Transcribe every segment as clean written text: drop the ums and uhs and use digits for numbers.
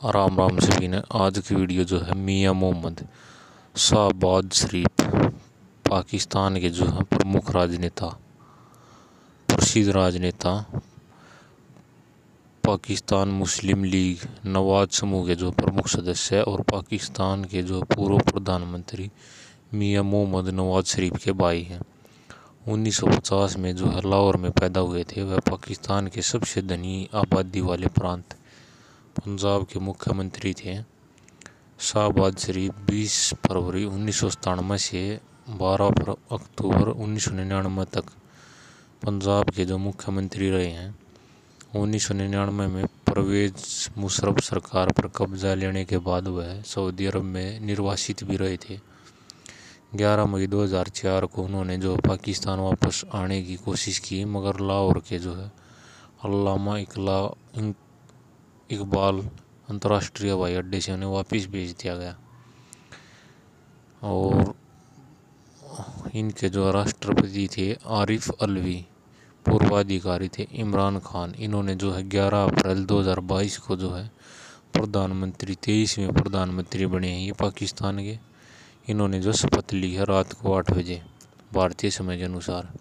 राम राम सभी ने। आज की वीडियो जो है मियां मोहम्मद शहबाज शरीफ, पाकिस्तान के जो है प्रमुख राजनेता, प्रसिद्ध राजनेता, पाकिस्तान मुस्लिम लीग नवाज समूह के जो प्रमुख सदस्य है और पाकिस्तान के जो पूर्व प्रधानमंत्री मियां मोहम्मद नवाज शरीफ के भाई हैं। 1950 में जो है लाहौर में पैदा हुए थे। वह पाकिस्तान के सबसे धनी आबादी वाले प्रांत पंजाब के मुख्यमंत्री थे। शहबाज शरीफ 20 फरवरी 1997 से 12 अक्टूबर 1999 तक पंजाब के जो मुख्यमंत्री रहे हैं। 1999 में परवेज मुशर्रफ सरकार पर कब्जा लेने के बाद वह सऊदी अरब में निर्वासित भी रहे थे। 11 मई 2004 को उन्होंने जो पाकिस्तान वापस आने की कोशिश की, मगर लाहौर के जो है अल्लामा इकबाल अंतर्राष्ट्रीय हवाई अड्डे से उन्हें वापस भेज दिया गया। और इनके जो राष्ट्रपति थे आरिफ अलवी, पूर्वाधिकारी थे इमरान खान। इन्होंने जो है 11 अप्रैल 2022 को जो है प्रधानमंत्री 23वें प्रधानमंत्री बने हैं ये पाकिस्तान के। इन्होंने जो शपथ ली है रात को 8 बजे भारतीय समय के अनुसार।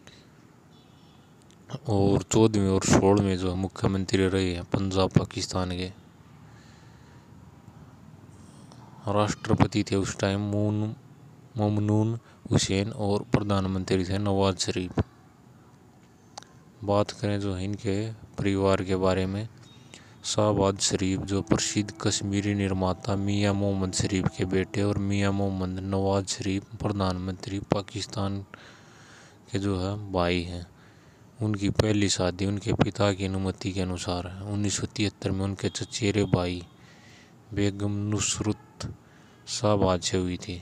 और 14वें और 16वें जो मुख्यमंत्री रहे हैं पंजाब पाकिस्तान के। राष्ट्रपति थे उस टाइम ममनून हुसैन और प्रधानमंत्री थे नवाज शरीफ। बात करें जो है इनके परिवार के बारे में, शहबाज शरीफ जो प्रसिद्ध कश्मीरी निर्माता मियां मोहम्मद शरीफ के बेटे और मियां मोहम्मद नवाज शरीफ प्रधानमंत्री पाकिस्तान के जो है भाई हैं। उनकी पहली शादी उनके पिता की अनुमति के अनुसार 1973 में उनके चचेरे भाई बेगम नुसरत शहबाज से हुई थी,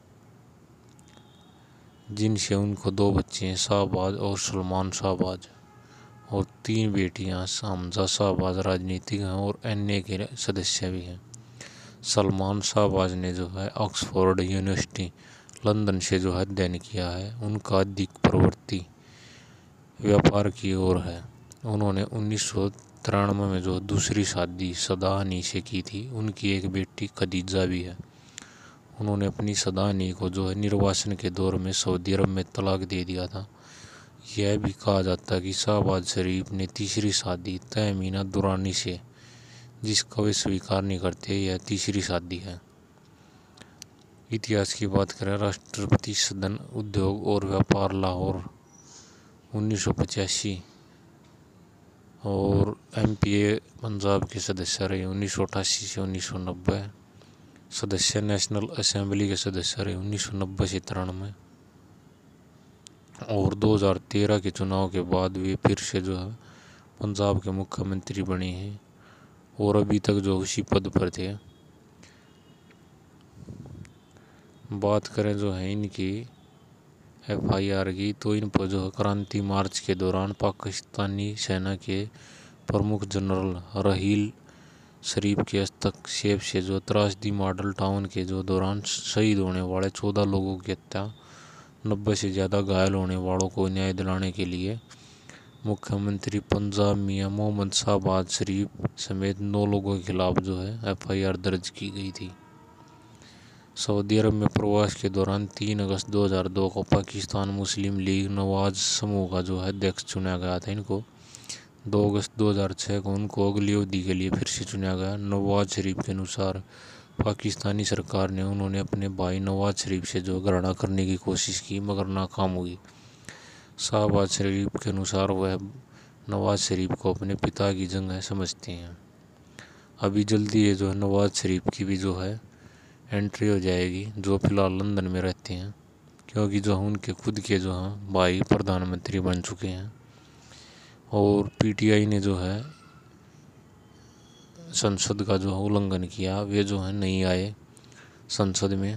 जिनसे उनको 2 बच्चे हैं, शहबाज और सलमान शहबाज। और 3 बेटियां, हमजा शहबाज राजनीतिक हैं और एनए के सदस्य भी हैं। सलमान शहबाज ने जो है ऑक्सफोर्ड यूनिवर्सिटी लंदन से जो है अध्ययन किया है। उनका अधिक प्रवृत्ति व्यापार की ओर है। उन्होंने 1993 में जो दूसरी शादी सदानी से की थी। उनकी एक बेटी खदीजा भी है। उन्होंने अपनी सदानी को जो है निर्वासन के दौर में सऊदी अरब में तलाक दे दिया था। यह भी कहा जाता है कि शहबाज शरीफ ने तीसरी शादी तहमीना दुरानी से, जिसका वे स्वीकार नहीं करते, यह तीसरी शादी है। इतिहास की बात करें, राष्ट्रपति सदन उद्योग और व्यापार लाहौर 1985 और एमपीए पंजाब के सदस्य रहे 1988 से 1990। सदस्य नेशनल असेंबली के सदस्य रहे 1990 से 93। और 2013 के चुनाव के बाद वे फिर से जो है पंजाब के मुख्यमंत्री बने हैं और अभी तक जो उसी पद पर थे। बात करें जो है इनकी एफआईआर की, तो इन पर जो क्रांति मार्च के दौरान पाकिस्तानी सेना के प्रमुख जनरल रहील शरीफ के हस्तक्षेप से जो त्रासदी मॉडल टाउन के जो दौरान शहीद होने वाले 14 लोगों की हत्या, 90 से ज़्यादा घायल होने वालों को न्याय दिलाने के लिए मुख्यमंत्री पंजाब मियां मोहम्मद शहबाज शरीफ समेत 9 लोगों के खिलाफ जो है एफआईआर दर्ज की गई थी। सऊदी अरब में प्रवास के दौरान 3 अगस्त 2002 को पाकिस्तान मुस्लिम लीग नवाज समूह का जो है अध्यक्ष चुना गया था। इनको 2 अगस्त 2006 को उनको अगली अवधि के लिए फिर से चुना गया। नवाज शरीफ के अनुसार पाकिस्तानी सरकार ने उन्होंने अपने भाई नवाज शरीफ से जो घृणा करने की कोशिश की, मगर नाकाम हुई। शहबाज शरीफ के अनुसार वह नवाज शरीफ को अपने पिता की जगह समझते हैं। अभी जल्दी ये जो है नवाज शरीफ की भी जो है एंट्री हो जाएगी, जो फिलहाल लंदन में रहते हैं, क्योंकि जो उनके खुद के जो हैं भाई प्रधानमंत्री बन चुके हैं। और पीटीआई ने जो है संसद का जो है उल्लंघन किया, वे जो है नहीं आए संसद में।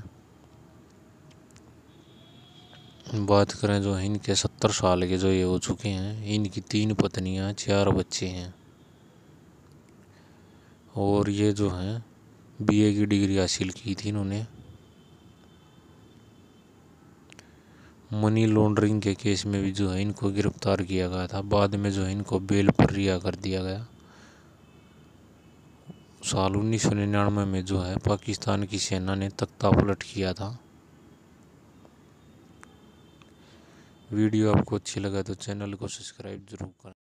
बात करें जो है इनके 70 साल के जो ये हो चुके हैं। इनकी 3 पत्नियां, 4 बच्चे हैं। और ये जो हैं बीए की डिग्री हासिल की थी इन्होंने। मनी लॉन्ड्रिंग के केस में भी जो है इनको गिरफ्तार किया गया था। बाद में जो है इनको बेल पर रिहा कर दिया गया। साल 1999 में जो है पाकिस्तान की सेना ने तख्ता पलट किया था। वीडियो आपको अच्छी लगा तो चैनल को सब्सक्राइब जरूर करें।